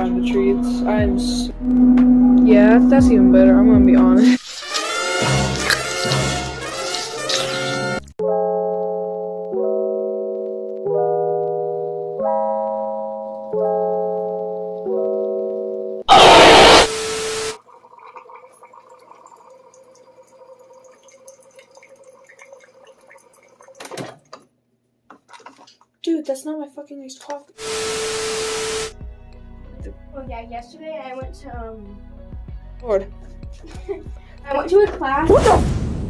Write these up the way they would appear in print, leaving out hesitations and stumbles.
time the treats. Yeah, that's even better. I'm gonna be honest. Dude, that's not my fucking iced coffee. Oh yeah, yesterday I went to Lord. I went to a class. What the?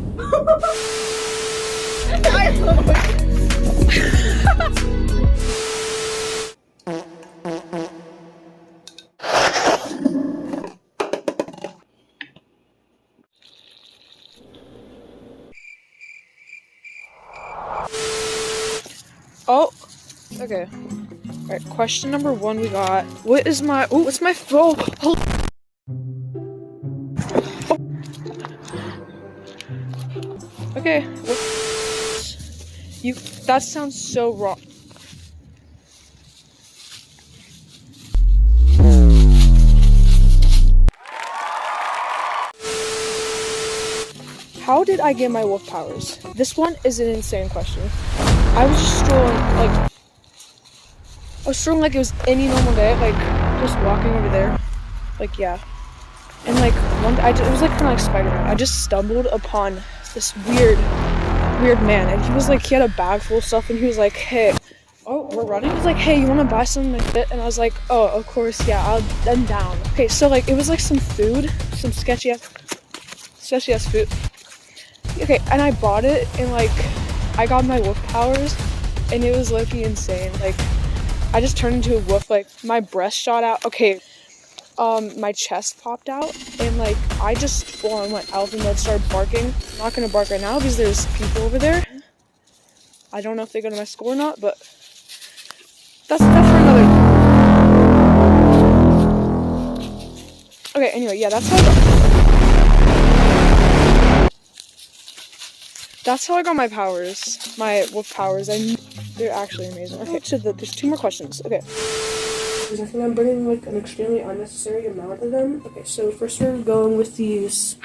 Oh, okay. Alright, question number 1 we got. What's my phone? Oh. Okay. That sounds so wrong. How did I get my wolf powers? This one is an insane question. I was just strolling like it was any normal day, like just walking over there, like yeah. And like one day, it was like kind of like Spider-Man. I just stumbled upon this weird man, and he had a bag full of stuff, and he was like, "Hey, oh, we're running." He was like, "Hey, you want to buy something like that?" And I was like, "Oh, of course, yeah, I'm down." Okay, so like it was like some food, some sketchy ass food. Okay, and I bought it, and like I got my wolf powers, and it was literally insane. Like I just turned into a wolf. Like my breast shot out. Okay, my chest popped out, and like I just full on went alpha mode, started barking. I'm not gonna bark right now because there's people over there. I don't know if they go to my school or not, but that's for another. Okay, anyway, yeah, that's how I got my powers, my wolf powers. They're actually amazing. Okay, so there's 2 more questions. Okay. Because I think I'm bringing like an extremely unnecessary amount of them. Okay, so first we're going with these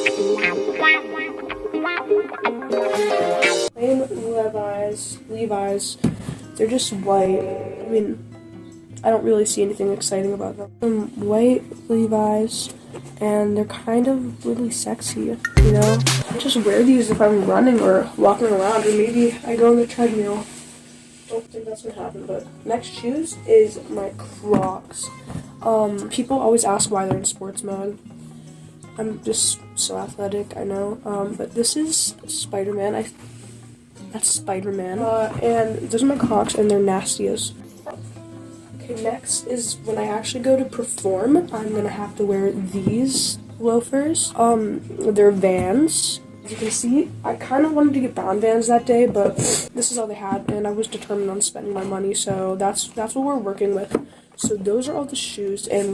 plain Levi's. They're just white. I mean, I don't really see anything exciting about them. White Levi's, and they're kind of really sexy, you know? I just wear these if I'm running or walking around, or maybe I go on the treadmill. Don't think that's gonna happen, but next shoes is my Crocs. People always ask why they're in sports mode. I'm just so athletic, I know. But this is Spider-Man. That's Spider-Man. And those are my Crocs, and they're nasty as. Okay, next is when I actually go to perform, I'm gonna have to wear these loafers. They're Vans. As you can see, I kind of wanted to get Bound Vans that day, but this is all they had, and I was determined on spending my money, so that's what we're working with. So those are all the shoes, and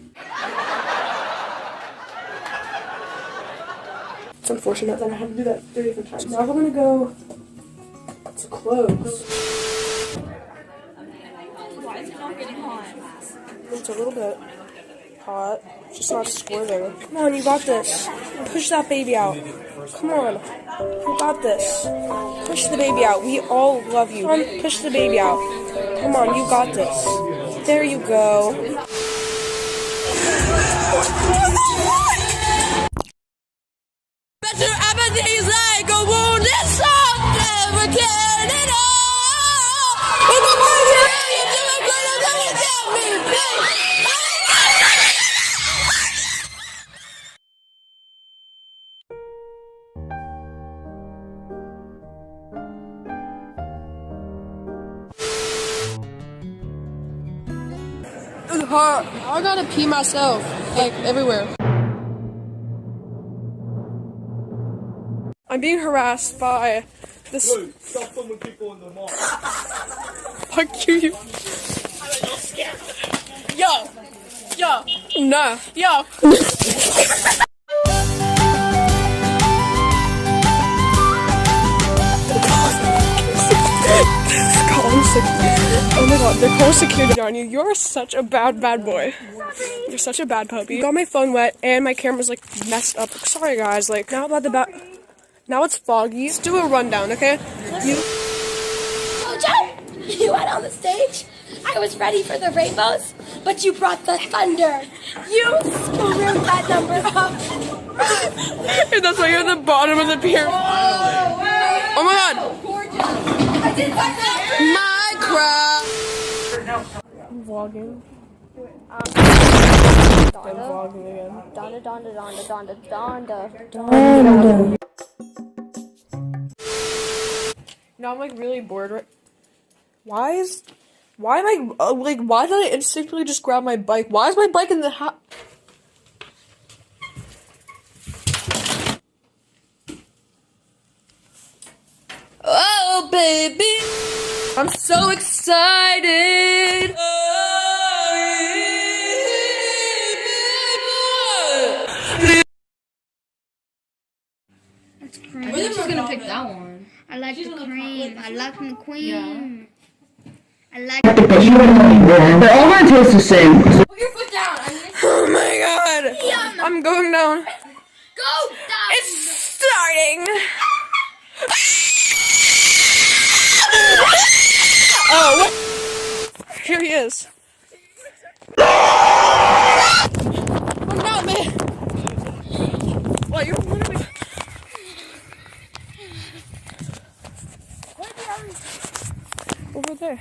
it's unfortunate that I had to do that 3 different times. Now we're gonna go to clothes. Why is it not getting hot? It's a little bit hot. It's just not a square there. Come on, you got this. Push that baby out. Come on. You got this. Push the baby out. We all love you. Come on, push the baby out. Come on, you got this. There you go. Better apathy's like a wounded soul, never cared at all. It's hot. I gotta pee myself, like everywhere. I'm being harassed by this. Wait, stop filming people in the mall. Fuck you. Yo, Nah. yo. Calm Oh my god, they're calling security on you. You're such a bad boy. You're such a bad puppy. Got my phone wet and my camera's like messed up. Sorry guys, like now about the now it's foggy. Let's do a rundown, okay? Jojo, you went on the stage. I was ready for the rainbows, but you brought the thunder. You screwed that number up. And that's why you're at the bottom of the pyramid. Oh my god! I did Minecraft! I'm vlogging. I'm vlogging again. Now I'm like really bored right. Why am I like, why did I instinctively just grab my bike? Why is my bike in the house? Oh, baby, I'm so excited. I think she's gonna pick that one. I like the cream. I like the queen. Yeah. I like They're all gonna taste the same. Put your foot down. Oh my god. I'm going down. Go down. It's starting. Oh, what? Here he is. Oh, not me. What, you're literally... Over there.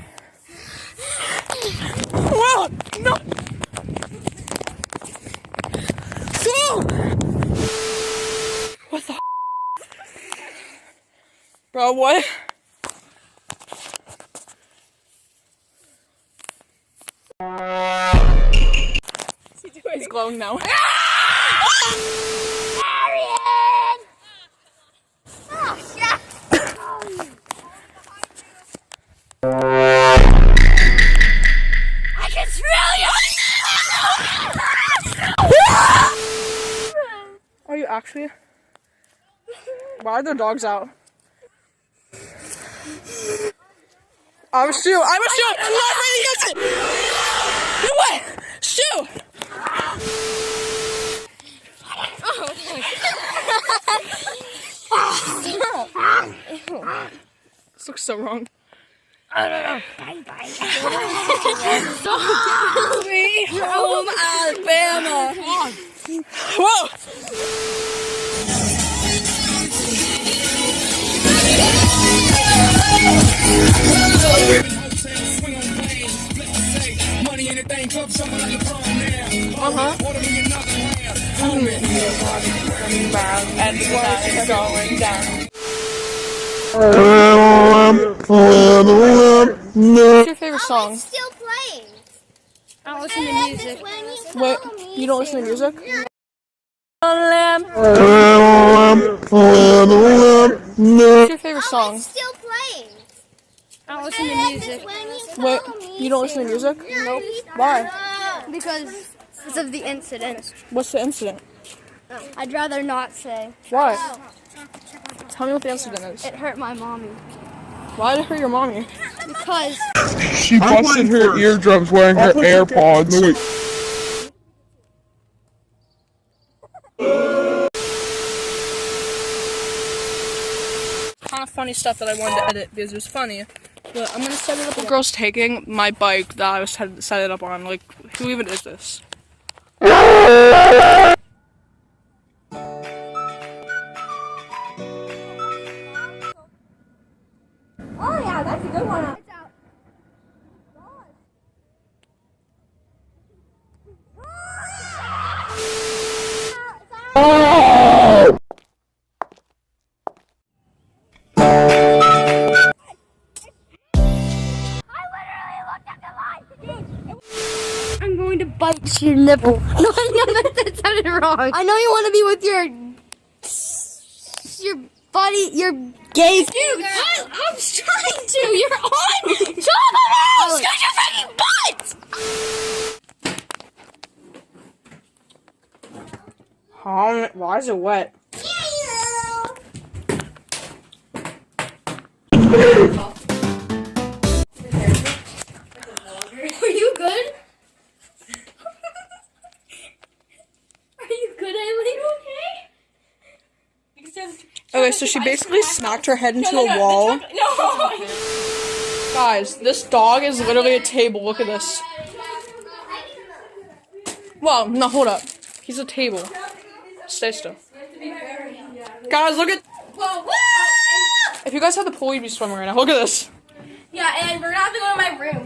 Whoa! No! Go! What the Bro, what? He's glowing now. Are you actually? Why are the dogs out? I'm a shoe! I'm a shoe! I'm not fighting against it! You what? Shoe! This looks so wrong. Sweet home Alabama. Whoa! And it's going down. What's your favorite song? still playing. I don't listen to music. What? You don't listen to music? What's your favorite song? Still playing. I don't listen to music. What? You don't listen to music? Nope. Why? Because of the incident. What's the incident? I'd rather not say. Why? Tell me what the incident is. It hurt my mommy. Why did it hurt your mommy? Because She busted her eardrums wearing her AirPods. Kind of funny stuff that I wanted to edit because it was funny. But I'm gonna set it up. The girl's taking my bike that I was set it up on. Like, who even is this? Oh yeah, that's a good one. I'm going to bite your nipple. No, that sounded wrong. I know you want to be with your buddy, your gay. Dude, I'm trying to. You're on. Shut up! Shut your fucking butt! Why is it wet? Anyway, so she basically smacked her head into a wall. Guys, this dog is literally a table. Look at this. Well, no, hold up. He's a table. Stay still. Guys, look at. If you guys had the pool, you'd be swimming right now. Look at this. Yeah, and we're gonna have to go to my room.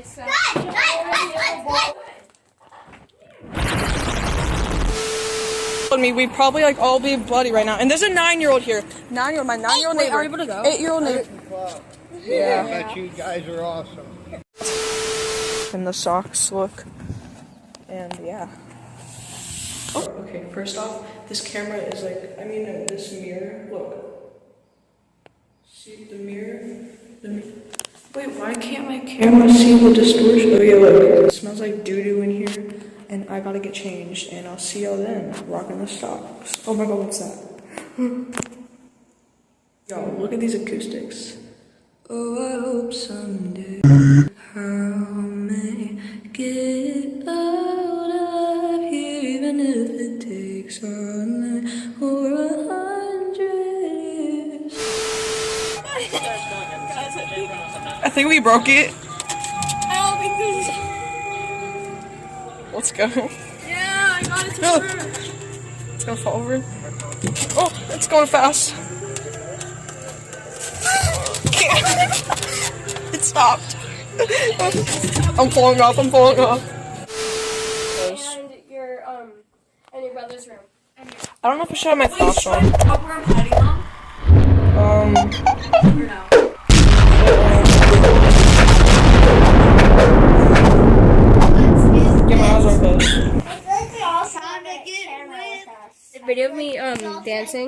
We'd probably like all be bloody right now. And there's a 9-year-old here. 9-year-old, my 9-year-old neighbor. Are you able to go? 8-year-old neighbor. Yeah, I bet you guys are awesome. And the socks look. And yeah. Oh, okay, first off, this camera is like, this mirror, look. See the mirror? Wait, why can't my camera see the distortion? Oh yeah, look, it smells like doo-doo in here. And I gotta get changed, and I'll see y'all then, rocking the socks. Oh my god, what's that? Yo, look at these acoustics. Oh, I hope someday I'll make it out of here, even if it takes all night or 100 years. I think we broke it. I don't think this. Let's go. Yeah, I got it to No. work. It's gonna fall over. Oh, it's going fast. It stopped. I'm falling off. And your brother's room. I don't know if I should have my flash on. Get my eyes on this. Video of me dancing.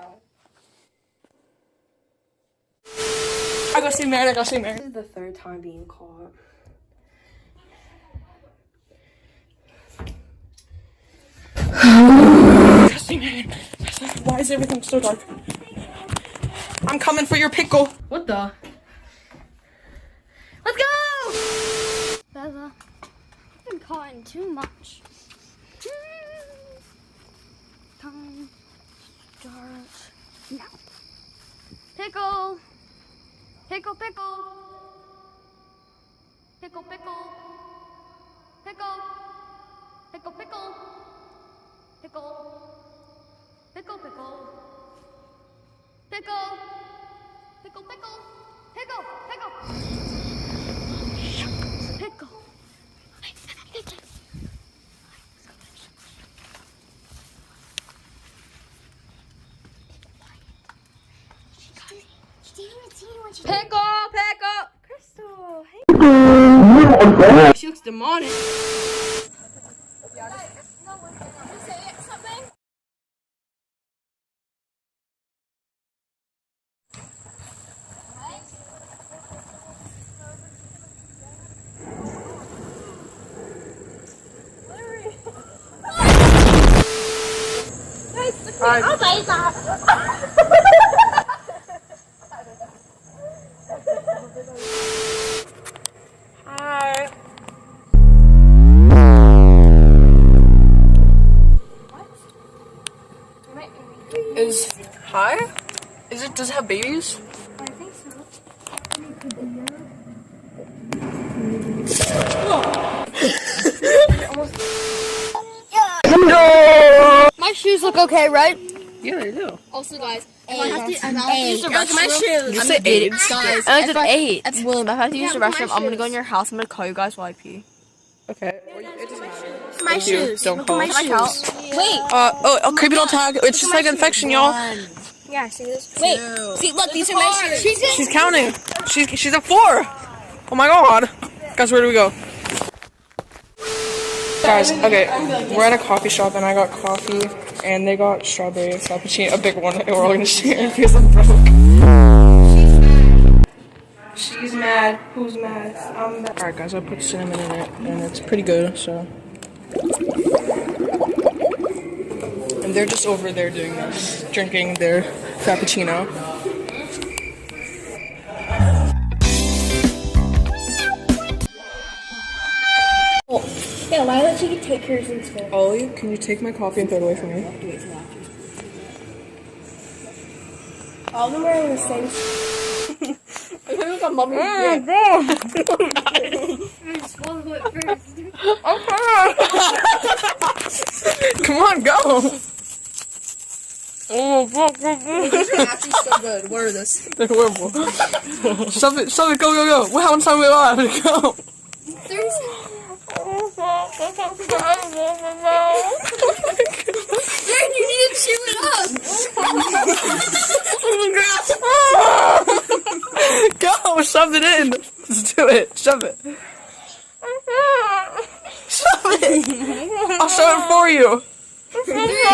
I gotta see Mary. This is the third time being caught. Why is everything so dark? I'm coming for your pickle. What the? Let's go! Bella, I've been caught in too much. Time starts now. Pickle! Pickle, pickle! Pickle, pickle! Pickle! Pickle, pickle! Pickle! Pickle, pickle! Pickle! Pickle, pickle! Pickle! Pickle! Pickle! Pickle! Pickle! Crystal! Hey! She looks demonic. Hi. Hi? Does it have babies? I think so. My shoes look okay, right? Yeah, they do. Also, guys, Look I have to use the restroom. my shoes. You said 8. Guys, I said 8. William, if I have to use the look at restroom, my I'm gonna go shoes. in your house. I'm gonna call you guys while I pee. Okay. It doesn't matter. my Thank you. shoes. Don't call. My house. Wait. Oh, creepy doll tag. It's just like infection, y'all. Yeah, see this? Wait. See, look, these are my shoes. She's counting. She's at 4. Oh my god. Guys, where do we go? Guys, okay, we're at a coffee shop and I got coffee and they got strawberry frappuccino, a big one, and we're all gonna share it because I'm broke. She's mad. Who's mad? I'm mad. Alright guys, I put cinnamon in it and it's pretty good, so. And they're just over there doing this, drinking their frappuccino. Yeah, why don't you take hers instead? Ollie, can you take my coffee and throw it away from me? All of them are the same. I feel like a mummy. Swallow it first. Come on, go. Oh, fuck. These are actually so good. What are this? They're horrible. Shove it, go, go, go. Well, how much time we have? Go. 30 Dude, you need to chew it up. Go, shove it in. Let's do it. Shove it. Shove it. I'll shove it for you. 3, 2,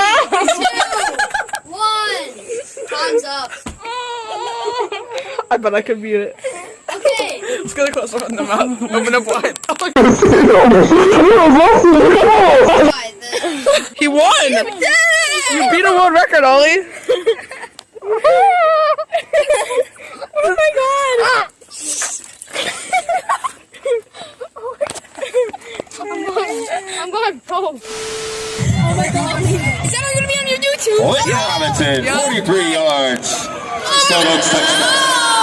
1. Time's up. I bet I could beat it. Okay. Let's get a close up in the mouth. Open up wide. Oh my God. He won! You beat a world record, Ollie! Oh my god! I'm going pro. Oh my god. Is that gonna be on your YouTube? Whitney Robinson, 43 yards. Still no touchdown.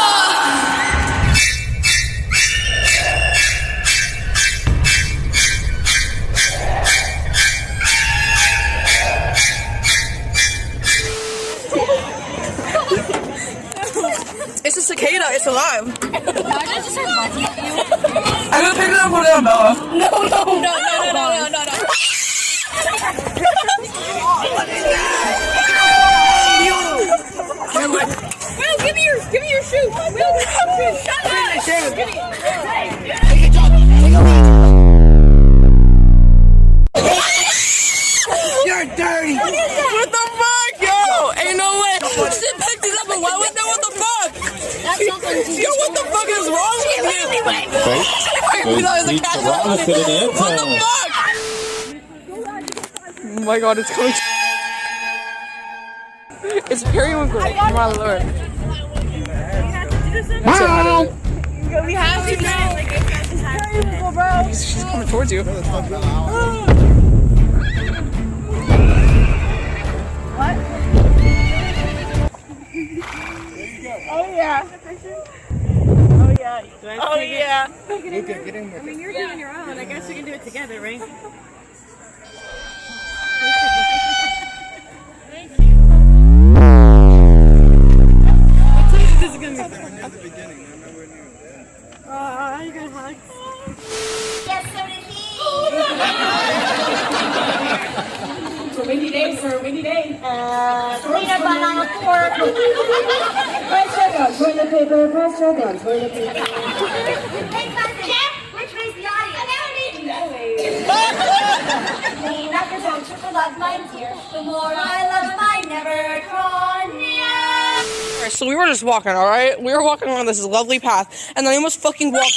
It's a cicada, it's alive. Why did I just start barking at you? I'm gonna pick it up and put it on Bella. No. Will, give me your shoe. Will, shut up. Give me. You're dirty. What the fuck, yo? Ain't no way. She picked it up and why would know what the fuck? Yo, what the fuck is wrong with you? What the fuck? Oh my god, it's coming. It's periwinkle. My lord. Bye. We have to now. Periwinkle, bro. She's coming towards you. Oh yeah. Oh yeah. Luca, get in there. I mean, you're doing your own. I guess we can do it together, right? This is gonna be fun. At the beginning, I'm nowhere near it. You got hugs. Yes, so did he. It's a windy day, sir. Windy day. Peanut butter on the fork. Press check out, toilet paper, press check out, toilet paper. Hey, Jeff, which way's the audience? I never need to know. Lean up your tongue, triple love mine dear. The more I love him, I never draw near. Alright, so we were just walking, alright? We were walking along this lovely path, and then I almost fucking walked.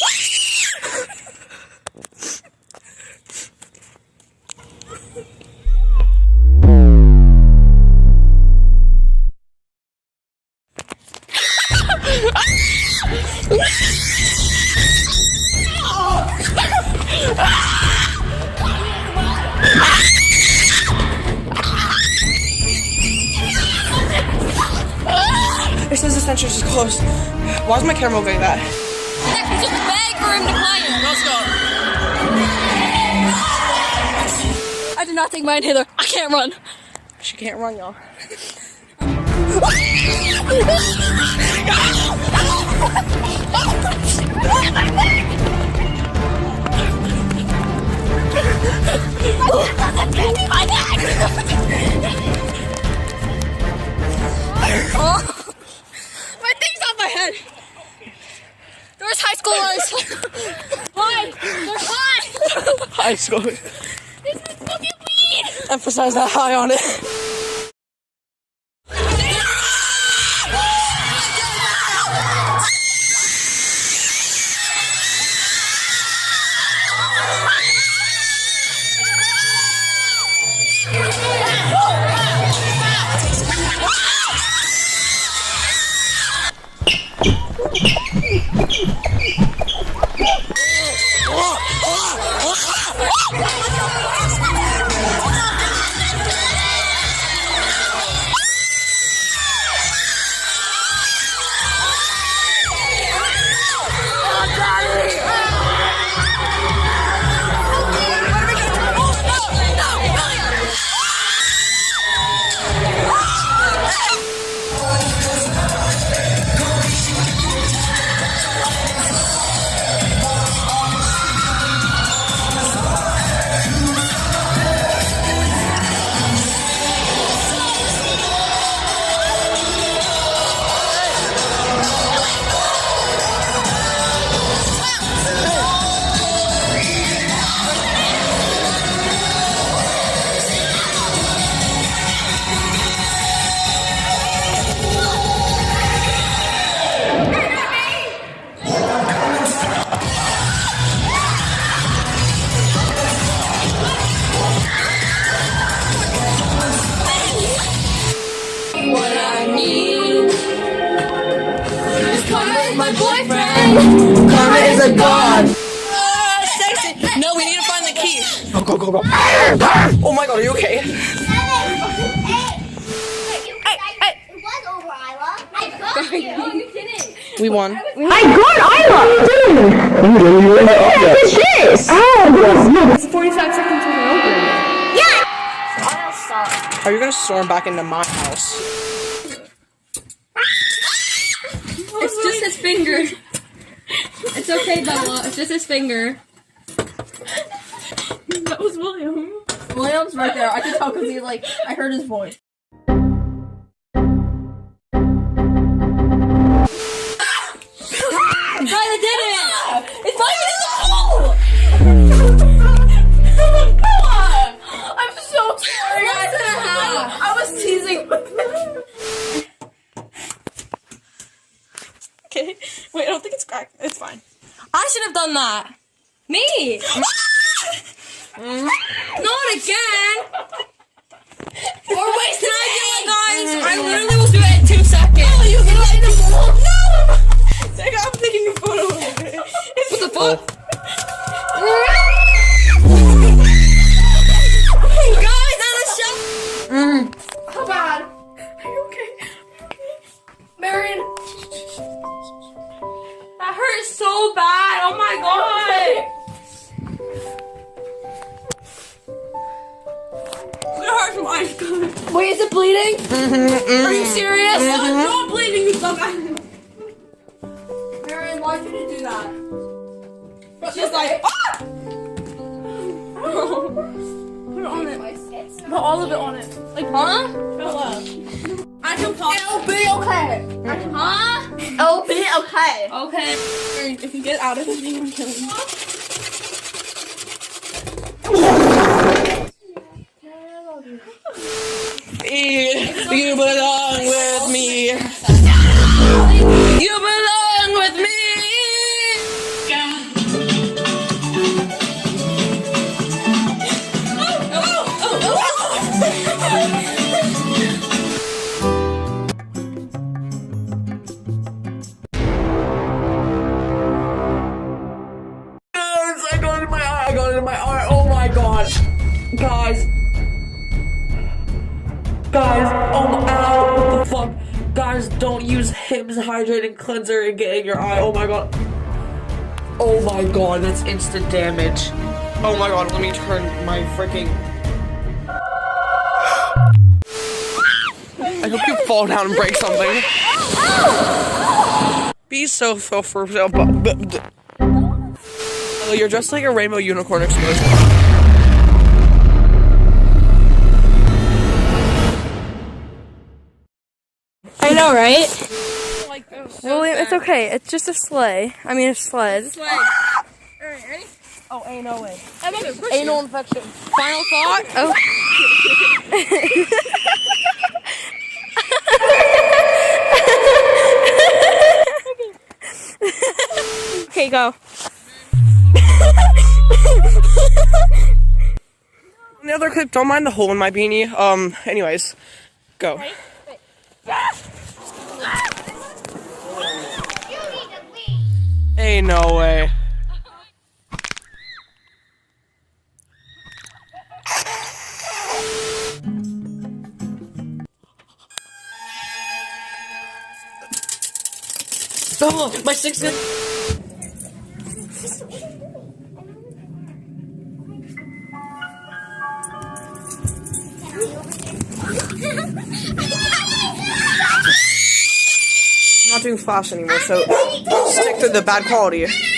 It says the sensors is closed. Why is my camera like that? It's just a bag for him to play in. Let's go. I did not take mine hither. I can't run. She can't run, y'all. My thing's on my head. There's high schoolers. Hi. They're high. High school. This is fucking weed. Emphasize that high on it. mine. Karma is a god. Sexy. No, we need to find the key. Go. Oh my god, are you okay? We won. I got Isla! What's this? It's 45 seconds to open. Are you gonna storm back into my house? It's just his finger. It's okay, Bella. It's just his finger. That was William. William's right there. I can tell because he's like, I heard his voice. Ryla did it! It's not even in the hole! I'm so sorry. I was teasing. Okay. Wait, I don't think it's cracked. It's fine. I should have done that. Me! Not again! Or wait, can I do it, guys? I literally will do it in 2 seconds. Oh, you can light the ball? No! I'm taking a photo of it. What the fuck? Guys, I'm a shot. How bad? Are you okay? Marion. That hurts so bad. Oh my god. It hurts from ice cream. Wait, is it bleeding? Are you serious? Not bleeding, you dumbass. Marion, why did you do that? She's like, ah! Put it on it. Put all of it on it. Like, Huh? Bella. I can pop. It'll be okay. Huh? It'll be okay. Okay. If you get out of it, you can kill me. You belong with me. You belong with me. I got it in my eye. I got it in my eye. Oh my god. Guys, ow, what the fuck? Guys, don't use Hims Hydrating Cleanser and get in your eye. Oh my god. Oh my god, that's instant damage. Oh my god, let me turn my freaking... I hope you fall down and break something. Be so for you're dressed like a rainbow unicorn explosion. I know, right? William, it's okay. It's just a sleigh. I mean, a sled. Alright, ready? Oh, ain't no way. Anal infection. Final thought? Oh. Okay, go. The other clip, don't mind the hole in my beanie. Anyways, go. Ain't no way. Oh, my six gun. I'm not doing flash anymore, so stick to the bad quality.